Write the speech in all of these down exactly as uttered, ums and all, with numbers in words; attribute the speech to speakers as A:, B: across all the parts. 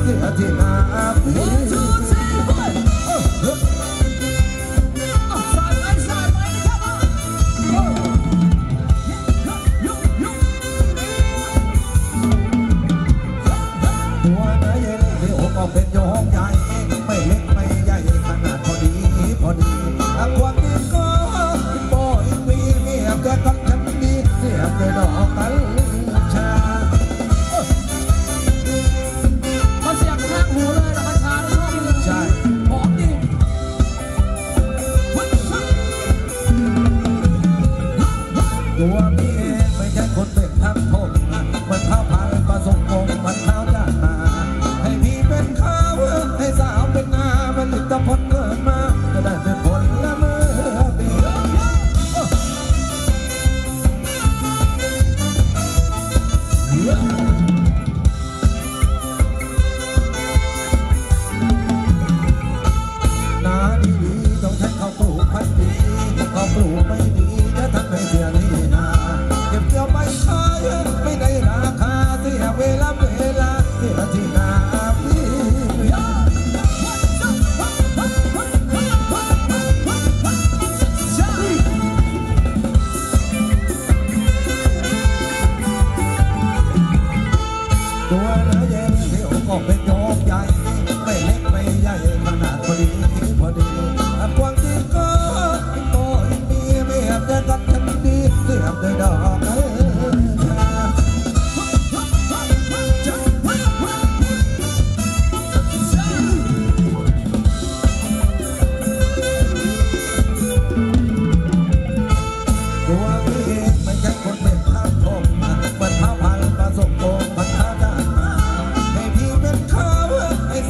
A: เสียที่นาพี่เป็นโยงใหญ่ไม่เล็กไม่ใหญ่ขนาดพอดีพอดีความดีก็โบยมีเมียจะกันฉันดีเสียบเลยดอกกัญชาเขาเสียบข้างหูเลยดอกกัญชาแล้วชอบใช่หอมดีตัวพี่เองไม่ใช่คนเป็นทัพทมมันข้าวพายผสมกงมันข้าวจานมาให้พี่เป็นข้าวให้สาวเป็นนามันติดตะพนเกิดมาจะได้เป็นผลละเมื่อปีนาดีๆต้องใช้ข้าวปลูกพันปีข้าวปลูกไม่ดีจะทำให้เสียที่นาเก็บเกี่ยวไม่ขายไม่ได้ราคาเสียเวลาเวลาเสียที่นาพี่ตัวน้าเย็นที่อกออกเป็นโยกใหญ่ไม่เล็กไม่ใหญ่ขนาดพอดีพอดีกวางที่ก็โตมีเมียจะกัดฉันดีเสียบด้วยดอกเอ้ยตัวพี่เองไม่ใช่คนเป็นข้าวทมมันข้าวพันผสมโกงมันข้าวจานมาให้พี่เป็นข้าวให้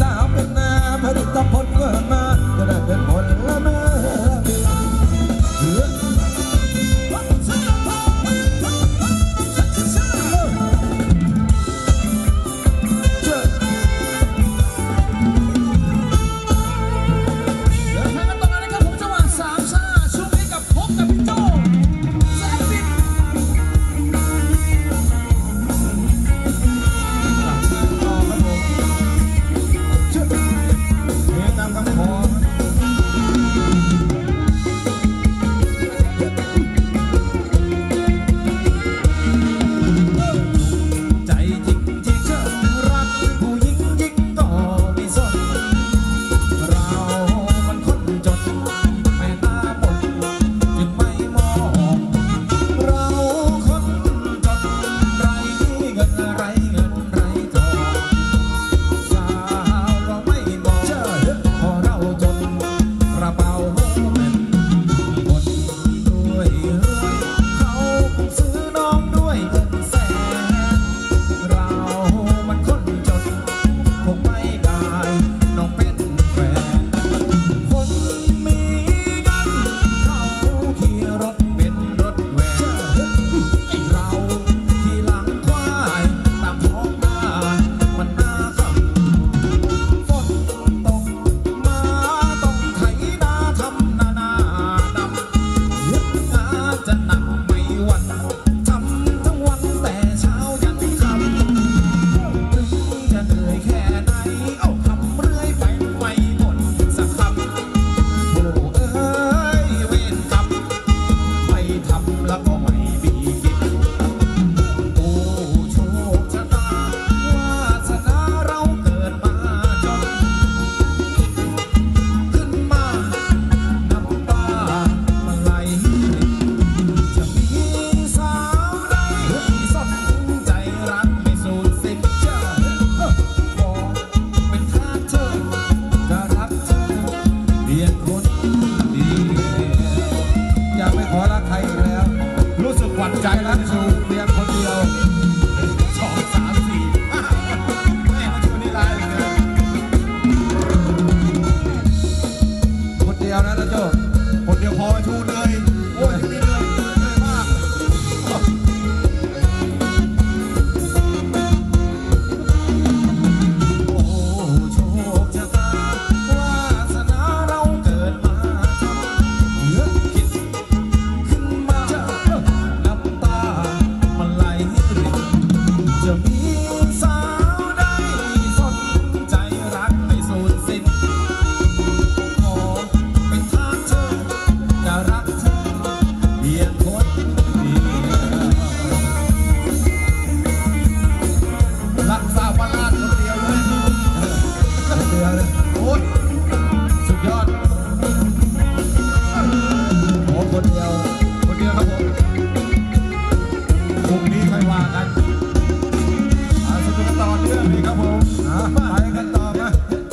A: ไปกันต่อมา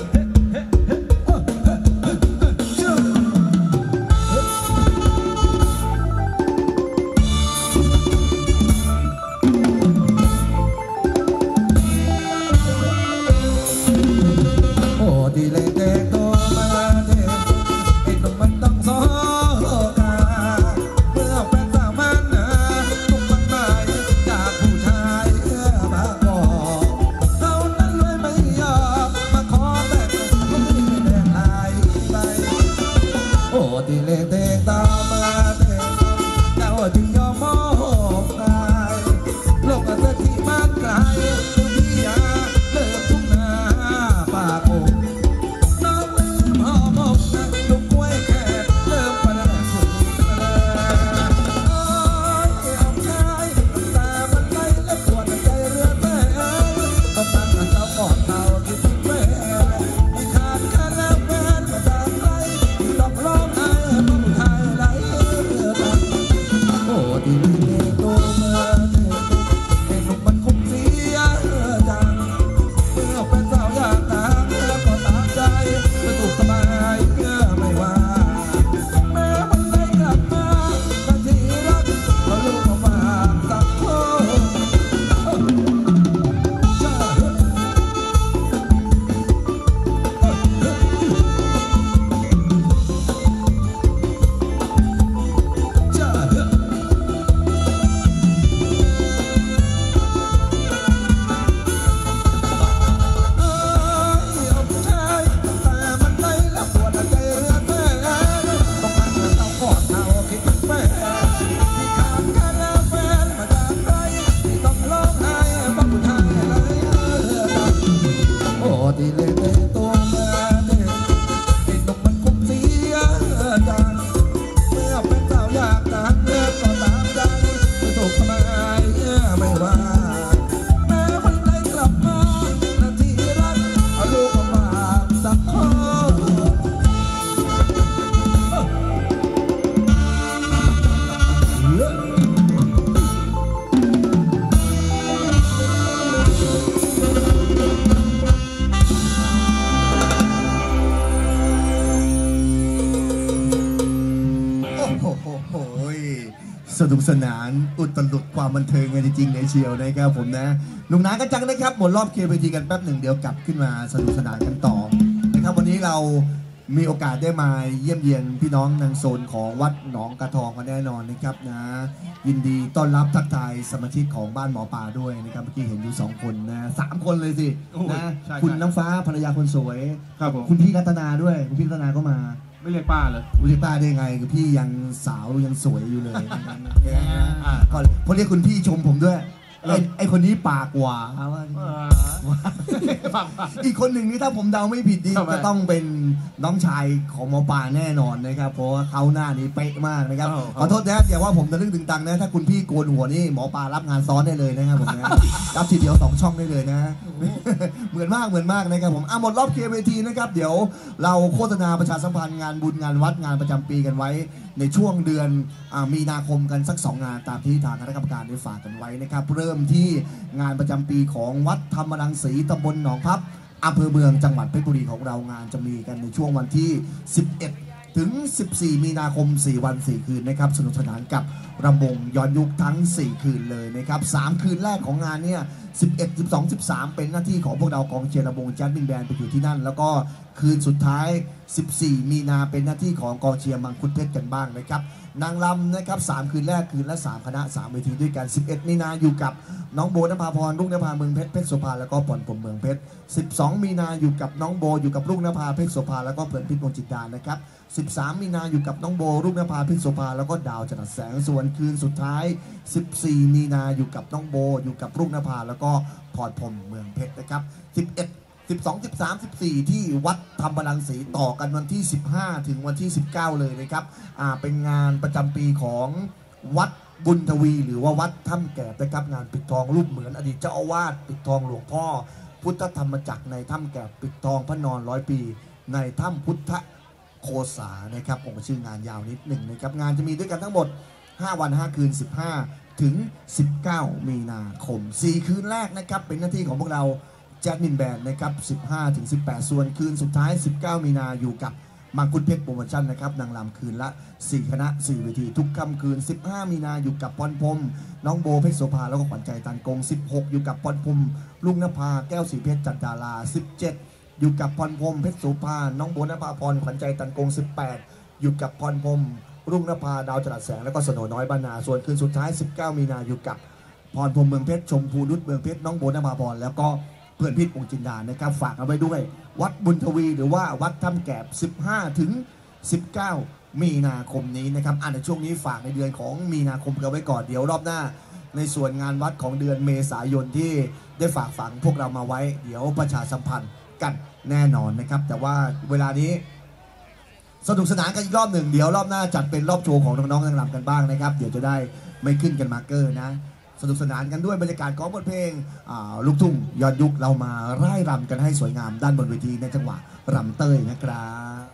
A: โอ้ดีเลยเด็กโตมาเด็กไอ้หนุ่มมันต้องสอนกาเมื่อแฟนสาวมันนะทุกมันหมายจากผู้ชายเอื้อมาก่อเขานั้นเลยไม่ยอมมาขอแต่งก็ไม่แดงหายไปโอ้ดีเลยเด็กโตมาเด็กเจ้าจึงยอมมอบกายโลกอาจจะที่มันไกลตัวพี่ยาเลิกทุ่งนาป่าโกน้องลืมหอมอกนะลูกกล้วยแค่เริ่มประดับสุดเลยโอ้ยเอาชายแต่มันไม่และปวดใจเรือแม่ต้องตั้งแต่เจ้าก่อนเราที่ทิ้งแม่ที่ขาดแค่แล้วแฟนมาจากใครต้องร้องไห้ต้องไห้ไหลเรือตันโอ้ดีเลยตัวเมื่อเด็กไอ้หนุ่มมันคงเสียจังเมื่อแฟนสาวอยากตามแล้วก็ตามใจไม่ถูกสบายเมื่อไม่ว่าแม้มันได้กลับมาทันทีรักเขาลูกมาฝากสักคนจ้าเฮ้ยจ้าเฮ้ยเอ้ยเอาผู้ชายแต่มันไม่และปวดใจเรือแม่ต้องมันต้องกอดเขาคิดถึงแม่ที่ขาดกันแล้วแฟนมาจากใครที่ต้องร้องไห้ต้องผู้ชายอะไรเรือตันโอ้ดีเลยเตะตัวมาเด็กไอ้หนุ่มมันคงเสียจังเมื่อเป็นสาวอยากตามเรือก็ตามใจไม่ถูกทำไมไม่ว่าแม้มันได้กลับมานาทีรักเอาลูกมาฝากสักคน
B: โอ้โหโหโหยสนุกสนานอุตลุดความบันเทิงกันจริงๆเลยเชียวนะครับผมนะหนุ่มหนากันจังนะครับหมดรอบเคลียร์เวทีกันแป๊บหนึ่งเดี๋ยวกลับขึ้นมาสนุกสนานกันต่อนะครับวันนี้เรามีโอกาสได้มาเยี่ยมเยียนพี่น้องนางโซนของวัดหนองกระทองกันแน่นอนนะครับนะยินดีต้อนรับทักทายสมาชิกของบ้านหมอปลาด้วยนะครับเมื่อกี้เห็นอยู่สองคนนะสามคนเลยสิ
C: โอ้โห
B: นะ
C: ใช่
B: คุณ
C: ใช่
B: น้ำฟ้าภรรยาคนสวย
C: ครับผม
B: คุณพี่รัตนาด้วยคุณพี่รัตนาก็มา
C: ไม่เรียกป้าเลย
B: คุณเรียกป้าได้ไงคือพี่ยังสาวยังสวยอยู่เลย
C: อ่า
B: ก็พอเรียกคุณพี่ชมผมด้วย
C: เออ
B: ไอ้ไอ้คนนี้ปากหวาว่า
C: เออฟังฟัง
B: อีกคนหนึ่งนี่ถ้าผมเดาไม่ผิดนี่
C: ทำไม
B: จะต้องเป็นน้องชายของหมอปลาแน่นอนนะครับเพราะว่าเขาหน้านี้เป๊ะมากนะครับ
C: อ้าว
B: ขอโทษนะครับอย่าว่าผมจะลึกถึงตังนะถ้าคุณพี่โกนหัวนี่หมอปลารับงานซ้อนได้เลยนะครับผมนะรับทีเดียวสองช่องได้เลยนะ เหมือนมากเหมือนมากนะครับผมอ่ะหมดรอบเคลียร์เวทีนะครับเดี๋ยวเราโฆษณาประชาสัมพันธ์งานบุญงานวัดงานประจำปีกันไว้ ในช่วงเดือนอามีนาคมกันสักสองงานตามที่ทางคณะกรรมการได้ฝากกันไว้นะครับเริ่มที่งานประจำปีของวัดธรรมรังสีตำบลหนองพับอำเภอเมืองจังหวัดเพชรบุรีของเรางานจะมีกันในช่วงวันที่ สิบเอ็ด ถึง สิบสี่ มีนาคม สี่ วัน สี่ คืนนะครับสนุกสนานกับรำวงย้อนยุคทั้ง สี่ คืนเลยนะครับสามคืนแรกของงานเนี่ย สิบเอ็ด สิบสอง สิบสาม เป็นหน้าที่ของพวกเรากองเชียร์รำวงแจ๊สบิงแบนด์ไปอยู่ที่นั่นแล้วก็คืนสุดท้าย สิบสี่ มีนาเป็นหน้าที่ของกองเชียร์มังคุดเพชรกันบ้างนะครับนางรำนะครับสามคืนแรกคืนละสามคณะสามเวทีด้วยกัน สิบเอ็ด มีนาอยู่กับน้องโบนภาพรรุ่งนภาเมืองเพชรเพชรโสภาแล้วก็ผ่อนผมเมืองเพชร สิบสอง มีนาอยู่กับน้องโบอยู่กับรุ่งนภาเพชรโสภาแล้วก็เพลินพิษวงศ์จิตดานะครับ สิบสาม มีนาอยู่กับน้องโบรุ่งนภาเพชรโสภาแล้วก็ดาวจรัสแสงส่วนคืนสุดท้าย สิบสี่ มีนาอยู่กับน้องโบอยู่กับรุ่งนภาแล้วก็ผ่อนผมเมืองเพชรนะครับ สิบเอ็ด สิบสอง สิบสาม สิบสี่ ที่วัดธรรมรังสีต่อกันวันที่ สิบห้า ถึงวันที่ สิบเก้า เลยนะครับอ่าเป็นงานประจำปีของวัดบุญทวีหรือว่าวัดถ้ำแก่นะครับงานปิดทองรูปเหมือนอดีตเจ้าอาวาสปิดทองหลวงพ่อพุทธธรรมจักรในถ้ำแก่ปิดทองพระนอนร้อยปีในถ้ำพุทธโคสานะครับผมชื่องานยาวนิดหนึ่งนะครับงานจะมีด้วยกันทั้งหมดห้าวันห้าคืนสิบห้าถึงสิบเก้ามีนาคมสี่คืนแรกนะครับเป็นหน้าที่ของพวกเราแจ๊ดมินแบนด์นะครับ สิบห้าถึงสิบแปด ส่วนคืนสุดท้าย สิบเก้า มีนาอยู่กับมังคุดเพชรโปรโมชั่นนะครับนางรำคืนละสี่คณะสี่เวทีทุกค่ำคืน สิบห้า มีนาอยู่กับพรพรหมน้องโบเพชรโสภาแล้วก็ขวัญใจตันกง สิบหก อยู่กับพรพรหมลุงนภาแก้วสีเพชรจัดดารา สิบเจ็ด อยู่กับพรพรหมเพชรโสภาน้องโบนภาพรขวัญใจตันกง สิบแปด อยู่กับพรพรหมรุ่งนภาดาวจรัสแสงแล้วก็สโนน้อยบรรณาส่วนคืนสุดท้าย สิบเก้า มีนาอยู่กับพรพรหมเมืองเพชรชมพูนุชเมืองเพชรน้องโบนภาพรแล้วก็เพื่อนพิษวงจินดานะครับฝากเอาไว้ด้วยวัดบุญทวีหรือว่าวัดถ้ำแกบ สิบห้าถึงสิบเก้า มีนาคมนี้นะครับอ่าในช่วงนี้ฝากในเดือนของมีนาคมกันไว้ก่อนเดี๋ยวรอบหน้าในส่วนงานวัดของเดือนเมษายนที่ได้ฝากฝังพวกเรามาไว้เดี๋ยวประชาสัมพันธ์กันแน่นอนนะครับแต่ว่าเวลานี้สนุกสนานกันอีกรอบหนึ่งเดี๋ยวรอบหน้าจัดเป็นรอบโชว์ของน้องๆนางรำกันบ้างนะครับเดี๋ยวจะได้ไม่ขึ้นกันมาร์เกอร์นะสนุกสนานกันด้วยบรรยากาศของบทเพลงลูกทุ่งย้อนยุคเรามาร่ายรำกันให้สวยงามด้านบนเวทีในจังหวะรำเต้ยนะครับ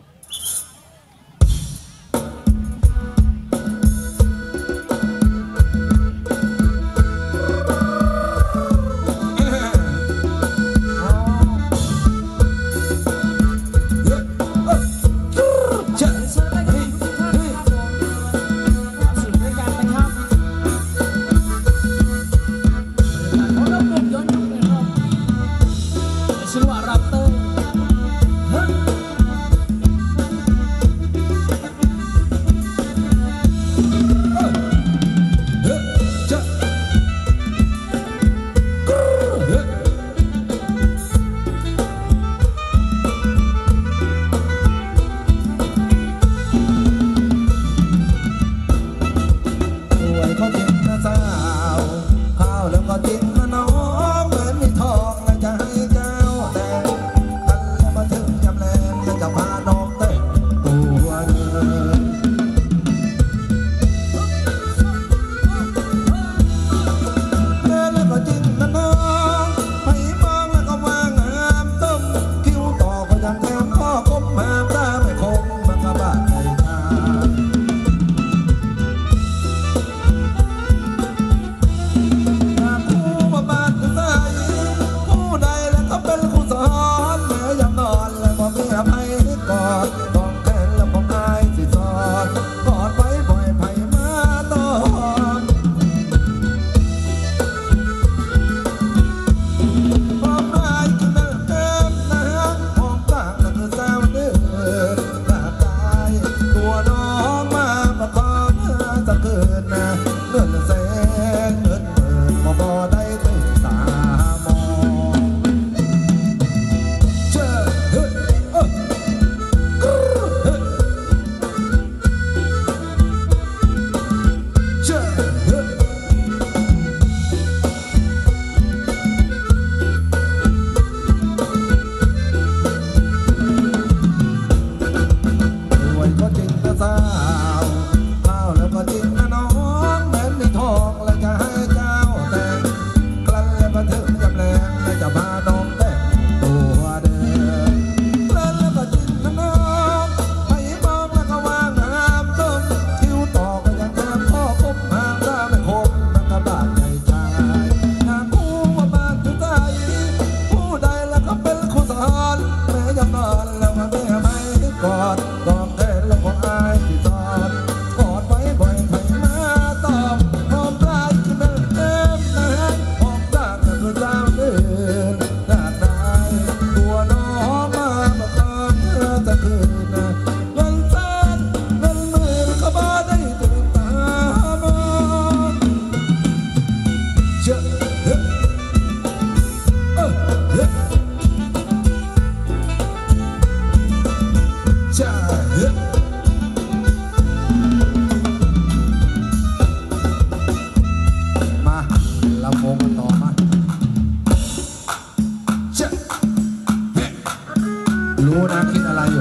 B: รู้นะคิดอะไรอยู่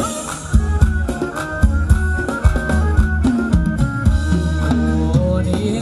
D: นี้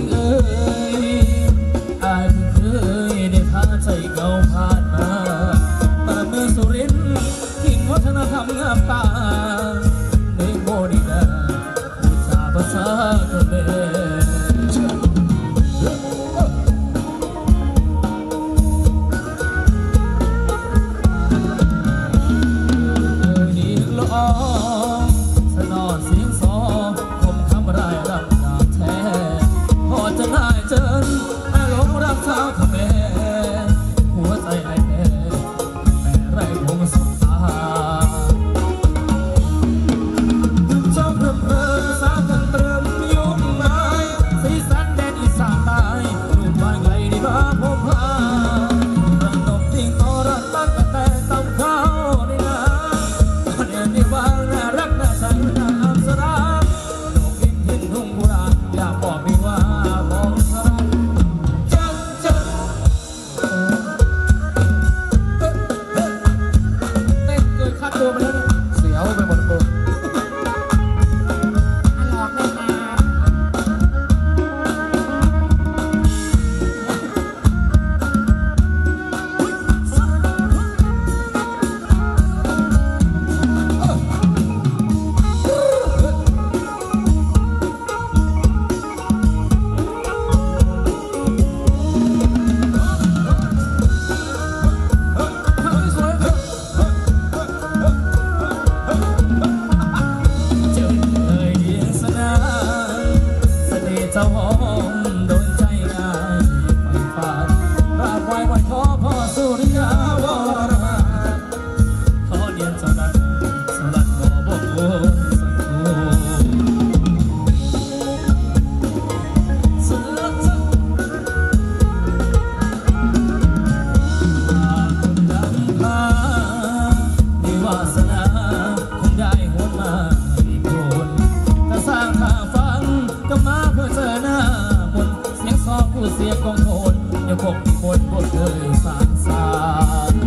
D: ผู้เสียกองโทนยังคงมีบนบทเคยสานสาร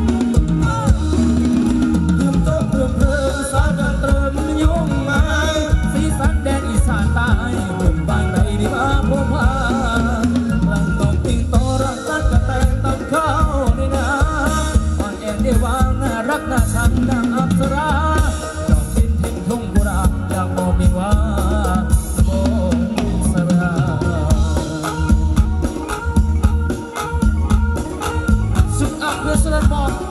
D: เพิ่มโตเพิ่มเพิ่มสารเติมยุ่งไม้สีสันแดนอีสานใต้เพิ่มบางใดดีมาพบพารังตองติงโตรักกันกระแตงตำเข้าในนาอ่อนแอนได้วางน่ารักน่าชังดังอัปสราดอกดินทิ้งทุ่งกุราอยากบอกมีว่าโบสราสุดอักเรือสลัดบอก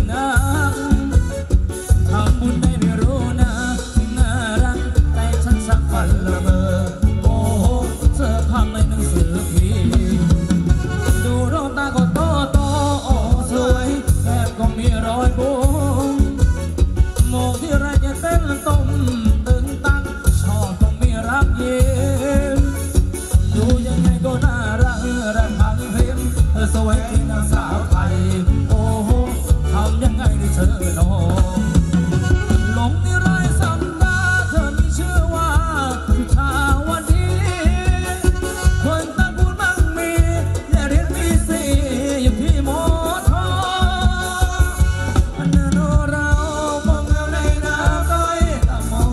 D: นักทำบุญได้ไม่รู้นะถึงน่ารักแต่ฉันสักฝันละเมอโอ้โหเธอพังในหนังสือพิมพ์ดูดวงตาก็โตโตโอ้สวยแก้มก็มีรอยบุ๋มมองที่ไรจะเต้นต้มตึงตังชอบต้องมีรักยิ้มดูยังไงก็น่ารักระพังเพลงเธอสวยที่นางสาวไทยโอ้โหทำยังไงได้เธอน้องหลงนิรัยสัมดาเธอมีชื่อว่าพิชาวดีคนตระกูลมั่งมีและเรียนปีสี่อยู่ที่มอทออันนั้นเรามองแล้วในน้ำต้อยตะมอ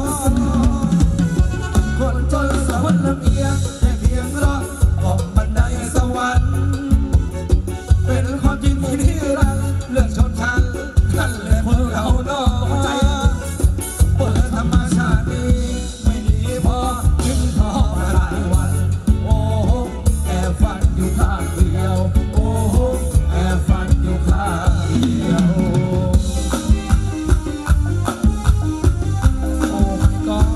D: คนจนสวรรค์ลำเอียงแต่เพียงรอบอกบันไดสวรรค์เป็นความจริงที่นิรันดร์เลือกชนชั้นนั่นแหละพวกเราเนาะบนธรรมชาตินี้ไม่ดีพอจึงท้อมาหลายวันโอ้โหแอบฝันอยู่ข้างเดียวโอ้โหแอบฝันอยู่ข้างเดียวโอ้ my god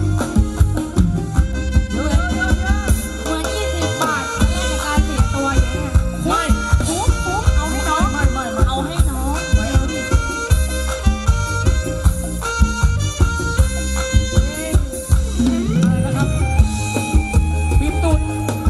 E: เหมือนยี่สิบบาทแลกกับการเสียตัวอย่างเงี้ย
D: ไม่
E: คุ้มคุ้มเอาให้น้อง
D: ไม่ไม่ไม่
E: เอาให้น้อง
D: ไม่เอาดิ อะไรนะครับปี๊บตุน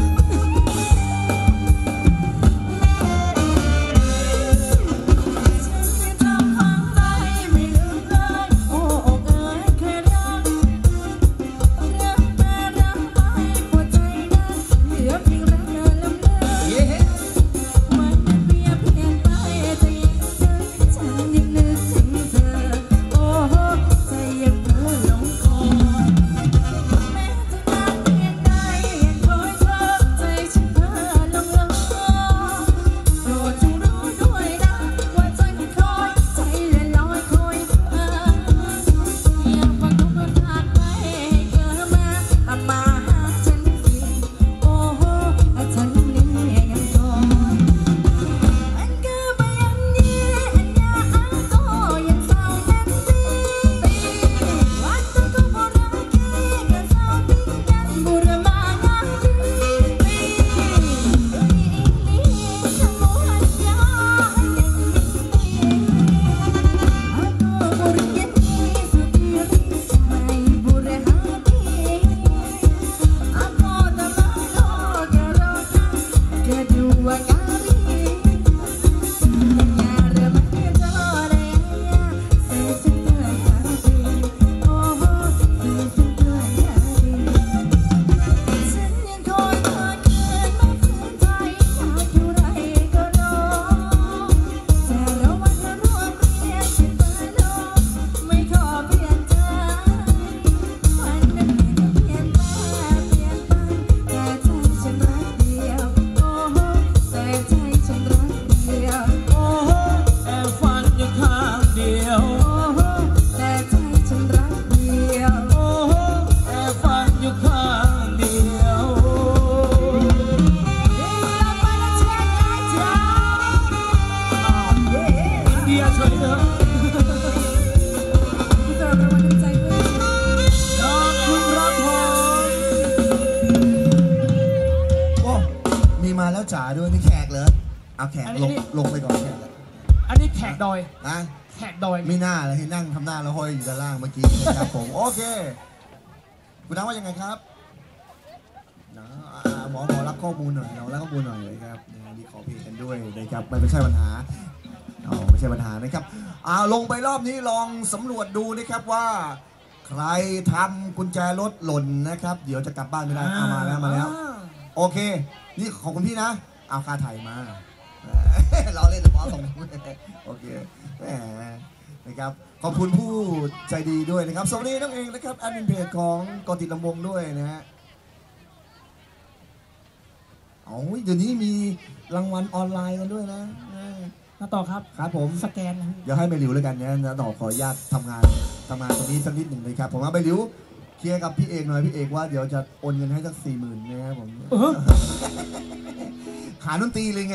E: จำฝังใจไม่ลืมเลยโอ้อกเอ๋ยแค่รักรักแต่รักไปหัวใจนั้นเหลือเพียงรักเดินลำเดิน
D: เย้
E: มันเปรียบเทียบไปจะยังเธอฉันยังนึกถึงเธอโอ้โหใจยังเพ้อหลงคอยแม้จะนานเพียงใดยังคอยเธอใจฉันเพ้อหลงหลงโปรดจงรู้ด้วยนะว่าใจมันคอยใจเลื่อนลอยคอยเธออยากฟังทุกคนผ่านไปให้เกิดมาทำมาหาฉันสิโอ้โหฉันนี่ยังคอย อันคือไปอันนี้อันยาอันโตยังสาวกันดีวัดตัวก็บ่รักกันสาวทิ้งกันบุรมางานดีนี่ฉันโมหันยาอันยังดีอันก็บุรยันดีสุดที่ไม่บุรหาดีอันก็ตะลาโตกะรอกัน kedua kali nyara menjadi sesuatu hati oh sesuatu hati ฉันยังคอยเธอเกินมาฝืนใจหากอยู่ไรก็รอแต่ละวันละรวมเรียนสิบวันโลไม่ขอเปลี่ยนใจวันนั้นเปลี่ยนเปลี่ยนไปเปลี่ยนไปแต่ใจฉันรักเดียวโอ้โหแต่ใจฉันรักเดียว
D: โอ้โหแอบฝันอยู่ข้างเดียว
E: โอ้โหแต่ใจฉันรักเดียว
D: โอ้โหแอบฝันอยู่ข้างเดียว
E: เฮ้ยเราไปแล้วเช็คได้จ้า
D: อ้าวอินเดียเฉยเลย
E: พี่เต๋อเป็นวันน้ำใจเพื่อน
D: ขอบคุณครับผม
B: โอ้มีมาแล้วจ๋าด้วยนี่แขกเหรอเอาแขกลงลงไปก่อนแขก
D: อันนี้แขกดอย
B: นะ
D: แขกดอย
B: ไม่น่าเลยให้นั่งทำหน้าแล้วห้อยอยู่ด้านล่างเมื่อกี้นะครับผมโอเคคุณน้าว่ายังไงครับนะอ่าหมอหมอรับข้อมูลหน่อยเรารับข้อมูลหน่อยเลยครับนะดีขอเพลงกันด้วยนะครับไม่ไม่ใช่ปัญหาอ๋อไม่ใช่ปัญหานะครับอ่าลงไปรอบนี้ลองสำรวจดูนะครับว่า ใครทำกุญแจรถหล่นนะครับ เดี๋ยวจะกลับบ้านไม่ได้เอามาแล้วมาแล้ว โอเค นี่ของคุณพี่นะ เอาคาไถ่มา เราเล่นหมอส่งโอเคแหมนะครับ ขอบคุณผู้ใจดีด้วยนะครับ สวัสดีน้องเองนะครับแอดมินเพจของกอติดลำวงด้วยนะฮะอ๋อเดี๋ยวนี้มีรางวัลออนไลน์กันด้วยนะ
D: มาต่อครับ
B: ครับผม
D: สแกนนะ
B: เดี๋ยวให้ใบหลิวแล้วกันนะนะต่อขออนุญาตทำงานทำงานตรงนี้สักนิดหนึ่งเลยครับ ผมเอาใบหลิวเคลียร์กับพี่เอกหน่อยพี่เอกว่าเดี๋ยวจะโอนเงินให้สักสี่หมื่นนะครับผม
D: เออ
B: หาดนตรีเลยไง